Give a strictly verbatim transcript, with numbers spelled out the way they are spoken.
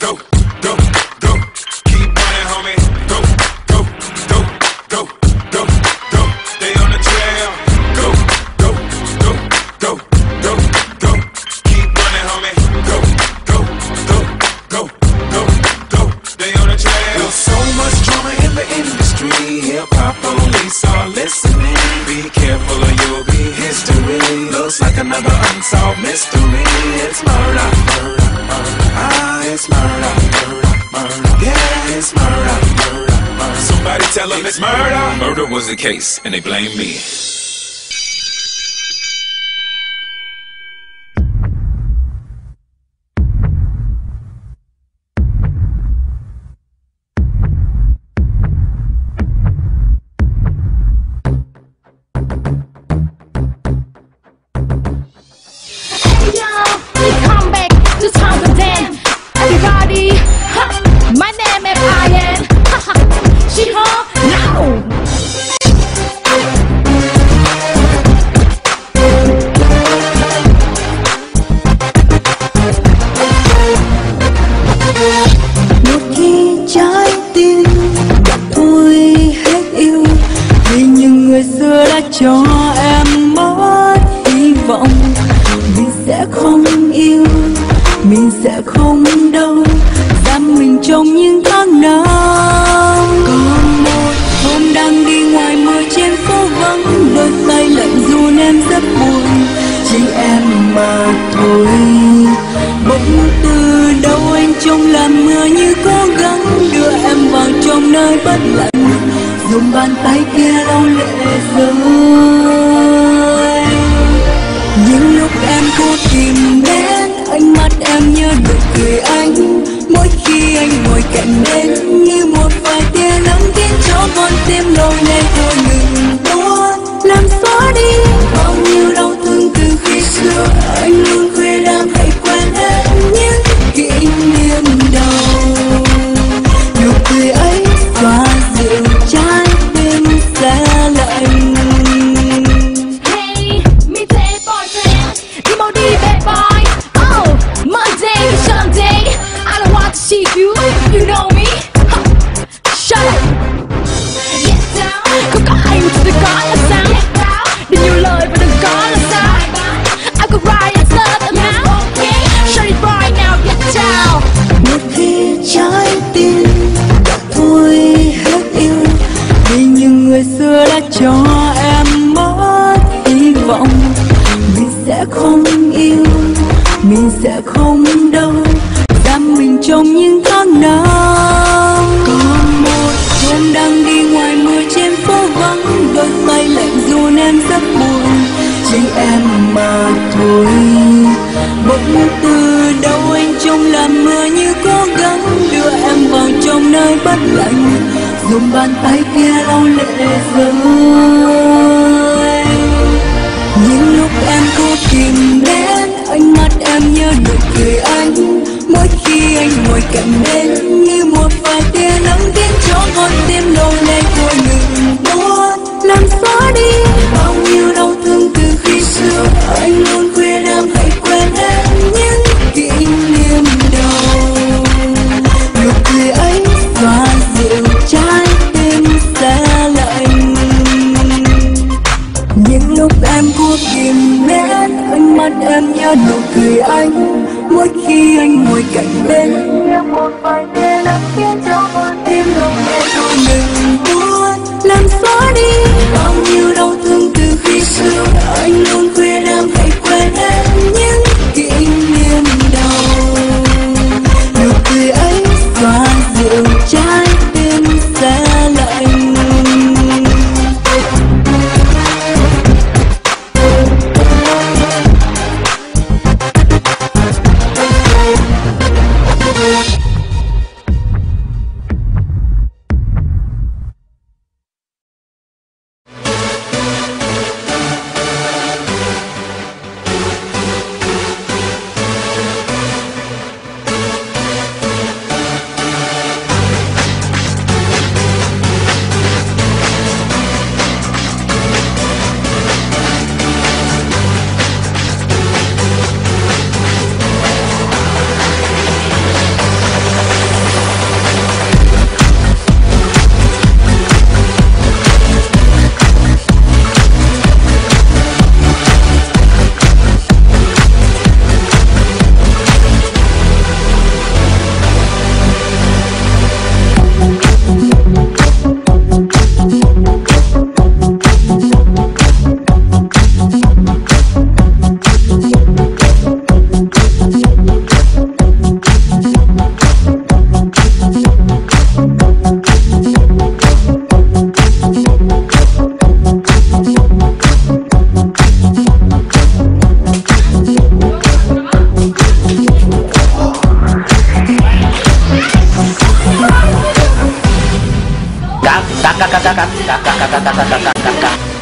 go, go, go. Keep running, homie. Go, go, go, go, go, go. Stay on the trail. Go, go, go, go, go, go. Keep running, homie. Go, go, go, go, go, go. Stay on the trail. There's so much drama in the industry. Hip hop police are listening. Be careful or you'll be history. Looks like another unsolved mystery. It's murder, murder, murder. Ah, it's murder, murder, murder. Yeah, it's murder, murder, murder. Somebody tell them it's murder. Murder was the case, and they blame me. Cho em mất hy vọng, mình sẽ không yêu, mình sẽ không đâu, giam mình trong những tháng năm. Còn một hôm đang đi ngoài mưa trên phố vắng, đôi tay lạnh run em rất buồn, chỉ em mà thôi. Bỗng từ đâu anh trông làn mưa như cố gắng đưa em vào trong nơi bất lạnh, dùng bàn tay kia lau lệ rơi. Những lúc em cố tìm đến ánh mắt em như nụ cười anh, mỗi khi anh ngồi cạnh bên như một vài tia nắng khiến cho con tim nổi lên. Thôi đừng buồn làm xóa đi bao nhiêu đau thương từ khi xưa, anh luôn khuyên em hãy quên hết những kỷ niệm đau. Nụ cười ấy xóa dịu trái tim sẽ lạnh. Hey, me play boyfriend, đi mau đi bad boy. Oh, Monday to Sunday, I don't want to see you, you know me. Huh. Shut up. Get down, không có ai thì đừng có là sao. Đừng nhiều lời và đừng có là sao. I could write and love them out. Shut it right now, get down. Một khi trái tim thôi hết yêu, vì những người xưa đã cho em mất hy vọng, mình sẽ không yêu, mình sẽ không đâu, giam mình trong những tháng năm. Còn một hôm đang đi ngoài mưa trên phố vắng, đôi tay lạnh run em rất buồn, chỉ em mà thôi. Bỗng từ đâu anh trông làn mưa như cố gắng đưa em vào trong nơi bất lạnh, dùng bàn tay kia lau lệ rơi. Những lúc em cố tìm đến ánh mắt em như nụ cười anh, mỗi khi anh ngồi cạnh bên như một vài tia nắng khiến cho con tim nổi lên. Thôi đừng buồn làm xóa đi bao nhiêu đau thương từ khi xưa, anh luôn khuyên em hãy quên hết những kỷ niệm đau. Nụ cười ấy xóa dịu trái tim sẽ lạnh. Những lúc em cố kìm nén ánh mắt em như nụ cười anh, mỗi khi anh ngồi cạnh bên như một vài tia nắng khiến cho con tim nổi lên. Thôi đừng buồn làm xóa đi bao nhiêu đau thương từ khi xưa, anh luôn khuyên em hãy quên hết những kỷ niệm đau. Nụ cười ấy xóa dịu trái tim sẽ lạnh. cắt cắt cắt cắt cắt cắt cắt cắt cắt cắt cắt cắt